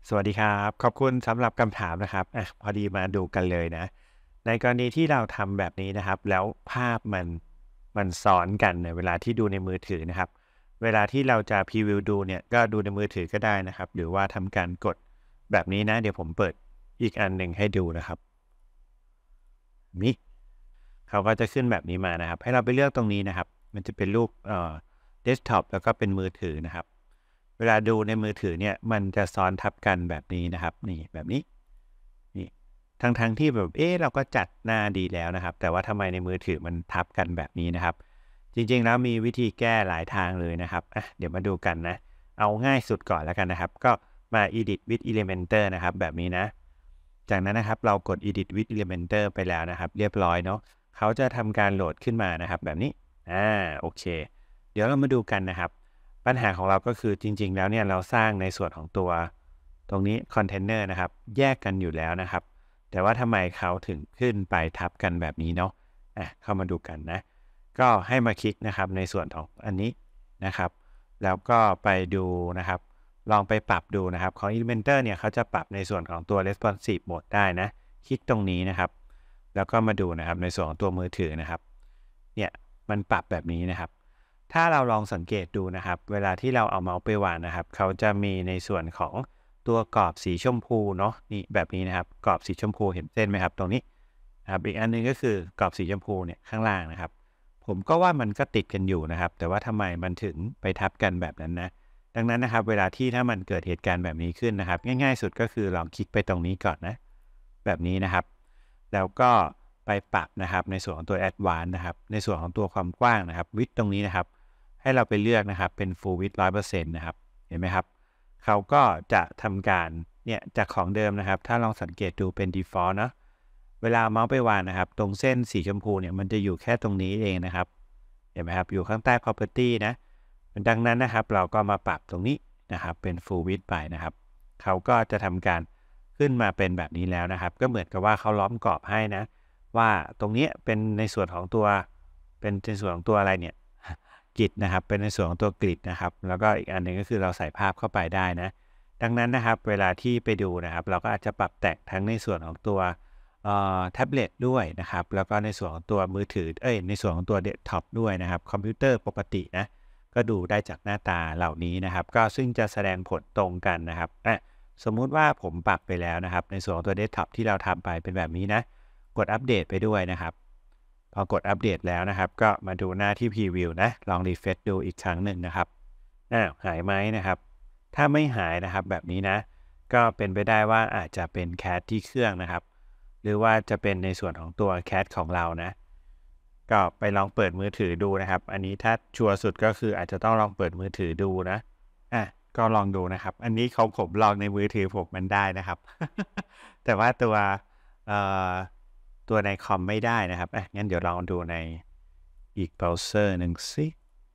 สวัสดีครับขอบคุณสำหรับคำถามนะครับพอดีมาดูกันเลยนะในกรณีที่เราทำแบบนี้นะครับแล้วภาพมันซ้อนกันในเวลาที่ดูในมือถือนะครับเวลาที่เราจะพรีวิวดูเนี่ยก็ดูในมือถือก็ได้นะครับหรือว่าทำการกดแบบนี้นะเดี๋ยวผมเปิดอีกอันหนึ่งให้ดูนะครับนี่เขาก็จะขึ้นแบบนี้มานะครับให้เราไปเลือกตรงนี้นะครับมันจะเป็นรูปเดสก์ท็อปแล้วก็เป็นมือถือนะครับ เวลาดูในมือถือเนี่ยมันจะซ้อนทับกันแบบนี้นะครับนี่แบบนี้นี่ทั้งที่แบบเราก็จัดหน้าดีแล้วนะครับแต่ว่าทำไมในมือถือมันทับกันแบบนี้นะครับจริงๆแล้วมีวิธีแก้หลายทางเลยนะครับเดี๋ยวมาดูกันนะเอาง่ายสุดก่อนแล้วกันนะครับก็มา Edit with Elementor นะครับแบบนี้นะจากนั้นนะครับเรากด Edit with Elementor ไปแล้วนะครับเรียบร้อยเนาะเขาจะทำการโหลดขึ้นมานะครับแบบนี้โอเคเดี๋ยวเรามาดูกันนะครับ ปัญหาของเราก็คือจริงๆแล้วเนี่ยเราสร้างในส่วนของตัวตรงนี้คอนเทนเนอร์นะครับแยกกันอยู่แล้วนะครับแต่ว่าทำไมเขาถึงขึ้นไปทับกันแบบนี้เนาะเข้ามาดูกันนะก็ให้มาคลิกนะครับในส่วนของอันนี้นะครับแล้วก็ไปดูนะครับลองไปปรับดูนะครับของ Elementor เนี่ยเขาจะปรับในส่วนของตัว responsive mode ได้นะคลิกตรงนี้นะครับแล้วก็มาดูนะครับในส่วนของตัวมือถือนะครับเนี่ยมันปรับแบบนี้นะครับ ถ้าเราลองสังเกตดูนะครับเวลาที่เราเอาเมาส์ไปวางนะครับเขาจะมีในส่วนของตัวกรอบสีชมพูเนาะนี่แบบนี้นะครับกรอบสีชมพูเห็นเส้นไหมครับตรงนี้นะครับอีกอันหนึงก็คือกรอบสีชมพูเนี่ยข้างล่างนะครับผมก็ว่ามันก็ติดกันอยู่นะครับแต่ว่าทำไมมันถึงไปทับกันแบบนั้นนะดังนั้นนะครับเวลาที่ถ้ามันเกิดเหตุการณ์แบบนี้ขึ้นนะครับง่ายๆสุดก็คือลองคลิกไปตรงนี้ก่อนนะแบบนี้นะครับแล้วก็ไปปรับนะครับในส่วนของตัว Advanced นะครับในส่วนของตัวความกว้างนะครับ width ตรงนี้นะครับ ให้เราไปเลือกนะครับเป็น full width 100%นะครับเห็นไหมครับเขาก็จะทำการเนี่ยจากของเดิมนะครับถ้าลองสังเกตดูเป็น default เนาะเวลาเมาส์ไปวางนะครับตรงเส้นสีชมพูเนี่ยมันจะอยู่แค่ตรงนี้เองนะครับเห็นไหมครับอยู่ข้างใต้ property นะดังนั้นนะครับเราก็มาปรับตรงนี้นะครับเป็น full width ไปนะครับเขาก็จะทำการขึ้นมาเป็นแบบนี้แล้วนะครับก็เหมือนกับว่าเขาล้อมกรอบให้นะว่าตรงนี้เป็นในส่วนของตัวเป็นในส่วนของตัวอะไรเนี่ย กริดนะครับเป็นในส่วนของตัวกริดนะครับแล้วก็อีกอันหนึ่งก็คือเราใส่ภาพเข้าไปได้นะดังนั้นนะครับเวลาที่ไปดูนะครับเราก็อาจจะปรับแต่งทั้งในส่วนของตัวแท็บเล็ตด้วยนะครับแล้วก็ในส่วนของตัวมือถือในส่วนของตัวเดสก์ท็อปด้วยนะครับคอมพิวเตอร์ปกตินะก็ดูได้จากหน้าตาเหล่านี้นะครับก็ซึ่งจะแสดงผลตรงกันนะครับสมมุติว่าผมปรับไปแล้วนะครับในส่วนของตัวเดสก์ท็อปที่เราทำไปเป็นแบบนี้นะกดอัปเดตไปด้วยนะครับ พอกดอัปเดตแล้วนะครับก็มาดูหน้าที่พรีวิวนะลองรีเฟรชดูอีกครั้งหนึ่งนะครับหายไหมนะครับถ้าไม่หายนะครับแบบนี้นะก็เป็นไปได้ว่าอาจจะเป็นแคชที่เครื่องนะครับหรือว่าจะเป็นในส่วนของตัวแคชของเรานะก็ไปลองเปิดมือถือดูนะครับอันนี้ถ้าชัวร์สุดก็คืออาจจะต้องลองเปิดมือถือดูนะอ่ะก็ลองดูนะครับอันนี้ของผมลองในมือถือผมมันได้นะครับแต่ว่าเอ่อ ตัวในคอมไม่ได้นะครับงั้นเดี๋ยวลองดูในอีกเบราว์เซอร์หนึ่งสิ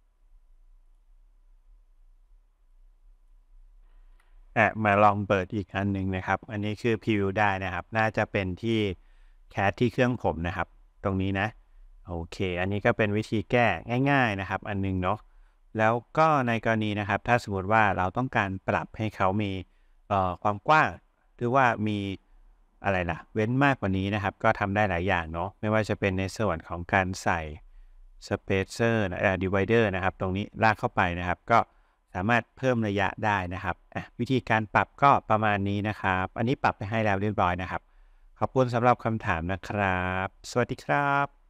มาลองเปิดอีกอันหนึ่งนะครับอันนี้คือพรีวิวได้นะครับน่าจะเป็นที่แคสที่เครื่องผมนะครับตรงนี้นะโอเคอันนี้ก็เป็นวิธีแก้ง่ายๆนะครับอันหนึงเนาะแล้วก็ในกรณีนะครับถ้าสมมุติว่าเราต้องการปรับให้เขามีความกว้างหรือว่ามีอะไรล่ะเว้นมากกว่านี้นะครับก็ทำได้หลายอย่างเนาะไม่ว่าจะเป็นในส่วนของการใส่ Spacer divider นะครับตรงนี้ลากเข้าไปนะครับก็สามารถเพิ่มระยะได้นะครับวิธีการปรับก็ประมาณนี้นะครับอันนี้ปรับไปให้แล้วเรียบร้อยนะครับขอบคุณสำหรับคำถามนะครับสวัสดีครับ